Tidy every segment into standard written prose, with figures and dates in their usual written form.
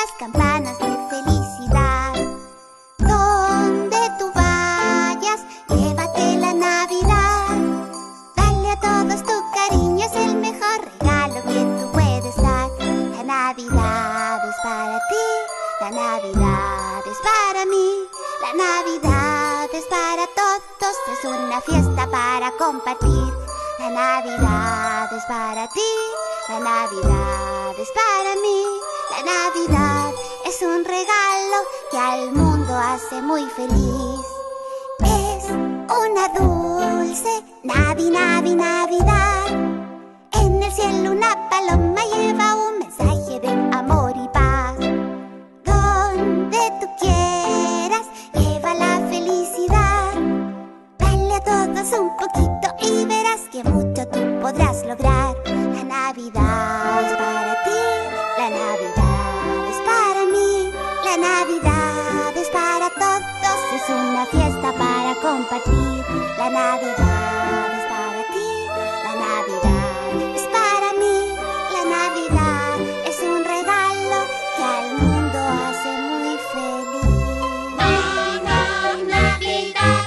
las campanas de felicidad. Donde tú vayas, llévate la Navidad. Dale a todos tu cariño, es el mejor regalo que tú puedes dar. La Navidad es para ti, la Navidad es para mí. La Navidad es para todos, es una fiesta para compartir. La Navidad es para ti, la Navidad es para mí. La Navidad es un regalo que al mundo hace muy feliz. Es una dulce Navidad. En el cielo una paloma lleva un mensaje de amor y paz. Donde tú quieras, lleva la felicidad. Dale a todos un poquito y verás que mucho tú podrás lograr. La Navidad es para ti, la Navidad es para mí. La Navidad es para todos, es una fiesta para compartir. La Navidad es para ti, la Navidad es para mí. La Navidad es un regalo que al mundo hace muy feliz. Navidad,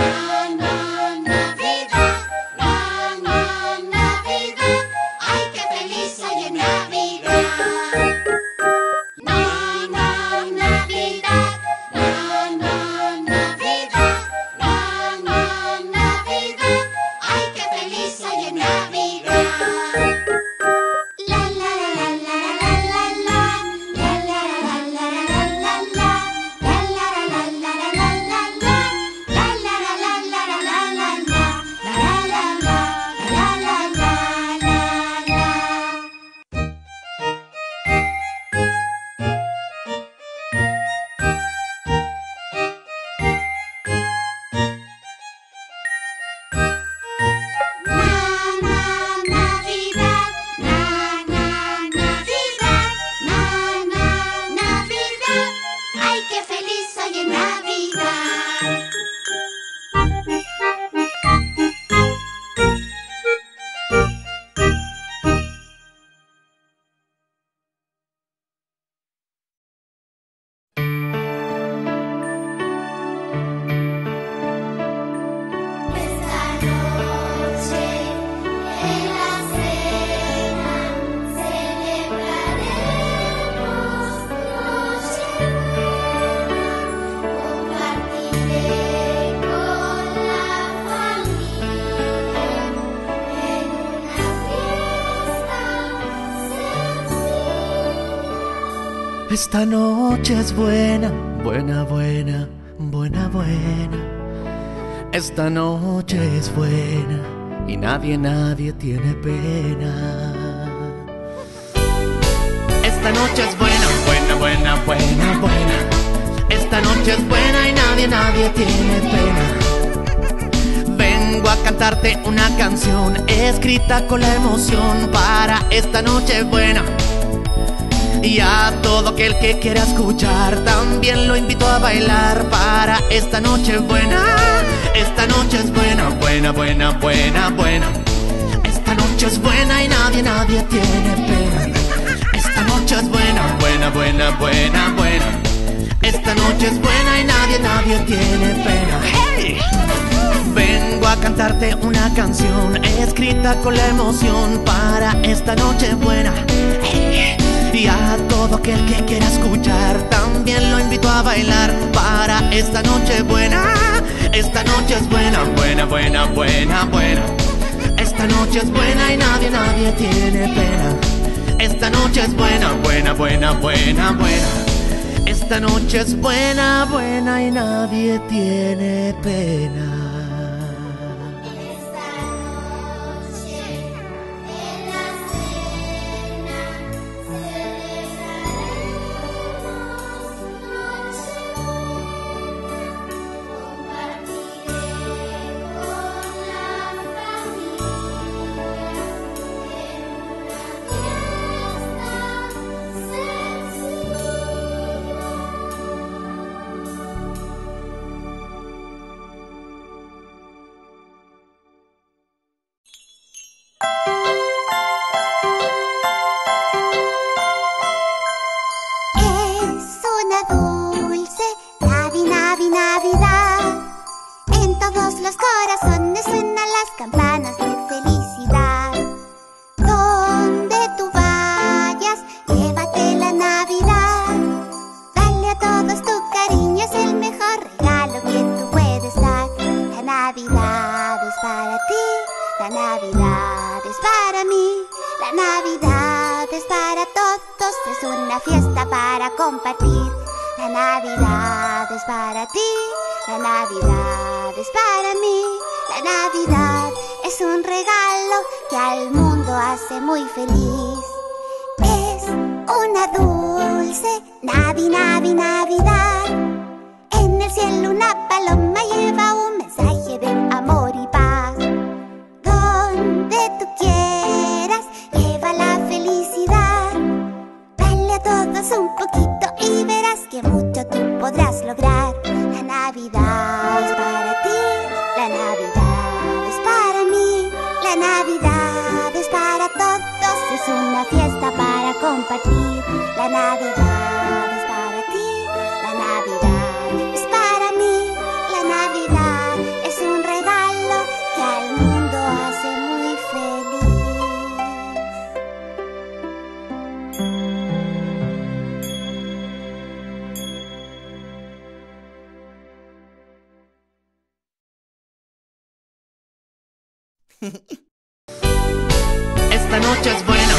Navidad, Navidad. Ay, qué feliz soy en Navidad. Navidad, Navidad, Navidad. Ay, qué feliz soy en Navidad. La la la la la la la la la la la la la la la la la la la Navidad. Ay, qué feliz soy en Navidad. Esta noche en la cena celebraremos Nochebuena. Compartiré con la familia en una fiesta sencilla. Esta noche es buena, buena, buena, buena, buena. Esta noche es buena y nadie, nadie tiene pena. Esta noche es buena, buena, buena, buena, buena. Esta noche es buena y nadie, nadie tiene pena. Vengo a cantarte una canción escrita con la emoción para esta noche buena. Y a todo aquel que quiera escuchar también lo invito a bailar para esta noche buena. Esta noche es buena, buena, buena, buena, buena. Esta noche es buena y nadie, nadie tiene pena. Esta noche es buena, buena, buena, buena, buena. Esta noche es buena y nadie, nadie tiene pena. ¡Hey! Vengo a cantarte una canción escrita con la emoción para esta noche buena. ¡Hey! Y a todo aquel que quiera escuchar también lo invito a bailar para esta noche buena. Esta noche es buena, buena, buena, buena, buena. Esta noche es buena y nadie, nadie tiene pena. Esta noche es buena, buena, buena, buena, buena. Esta noche es buena, buena y nadie tiene pena. Esta noche en la cena celebraremos Nochebuena. corazones suenan las campanas de felicidad. Donde tú vayas, llévate la Navidad. Dale a todos tu cariño, es el mejor regalo que tú puedes dar. La Navidad es para ti, la Navidad es para mí, la Navidad es para todos, es una fiesta para compartir. La Navidad es para ti, la Navidad es para mí, la Navidad es un regalo que al mundo hace muy feliz. Es una dulce Navidad. En el cielo una paloma lleva un mensaje de amor y paz. Donde tú quieras, lleva la felicidad. Dale a todos un poquito y verás que mucho tú podrás lograr. La Navidad es para ti, la Navidad es para mí, la Navidad es para todos, es una fiesta para compartir. La Navidad es para ti, la Navidad es para mí, la Navidad es un regalo que al mundo hace muy feliz. Esta noche es buena.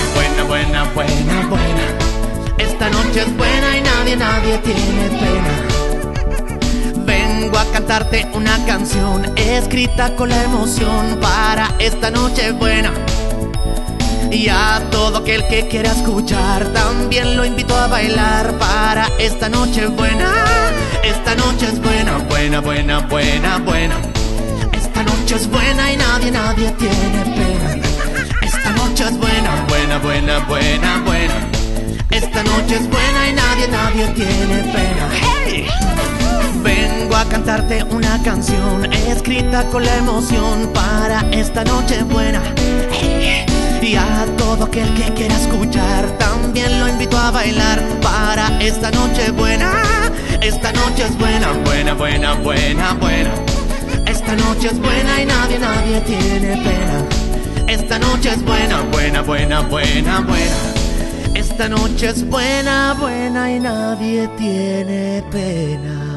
Esta noche es buena y nadie tiene pena. Vengo a cantarte una canción escrita con la emoción para esta noche buena. Y a todo aquel que quiera escuchar también lo invito a bailar para esta noche buena. Esta noche es buena. Esta noche es buena y nadie tiene pena. Esta noche es buena. Esta noche es buena y nadie tiene pena. ¡Hey! Vengo a cantarte una canción escrita con la emoción para esta noche buena. ¡Hey! Y a todo aquel que quiera escuchar también lo invito a bailar para esta noche buena. Esta noche es buena. Esta noche es buena y nadie tiene pena. Esta noche es buena. Esta noche es buena y nadie tiene pena.